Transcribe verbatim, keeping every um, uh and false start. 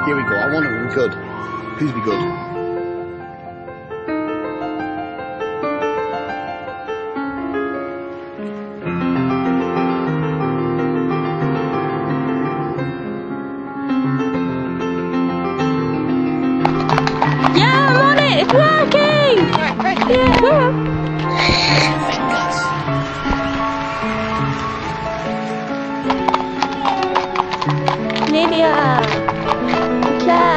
Here we go. I want it to be good. Please be good. Yeah, I'm on it. It's working. Right, right. Yeah. Lydia, good job.